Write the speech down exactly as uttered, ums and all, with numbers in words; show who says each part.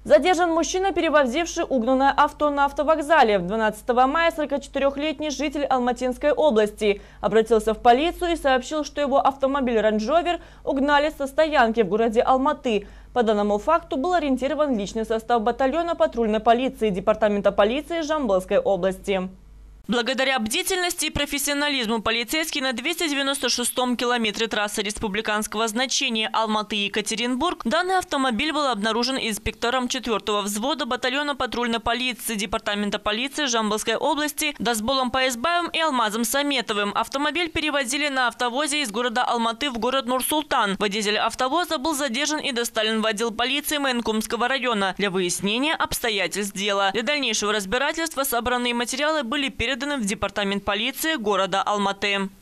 Speaker 1: Задержан мужчина, перевозивший угнанное авто на автовокзале. двенадцатого мая сорокачетырёхлетний житель Алматинской области обратился в полицию и сообщил, что его автомобиль Range Rover угнали со стоянки в городе Алматы. По данному факту был ориентирован личный состав батальона патрульной полиции Департамента полиции Жамбылской области. Благодаря бдительности и профессионализму полицейские на двухсот девяноста шестом километре трассы республиканского значения Алматы-Екатеринбург данный автомобиль был обнаружен инспектором четвёртого взвода батальона патрульной полиции Департамента полиции Жамбылской области Дасболом Паисбаевым и Алмазом Саметовым. Автомобиль перевозили на автовозе из города Алматы в город Нур-Султан. Водитель автовоза был задержан и доставлен в отдел полиции Маянкумского района для выяснения обстоятельств дела. Для дальнейшего разбирательства собранные материалы были переданы в Департамент полиции города Алматы.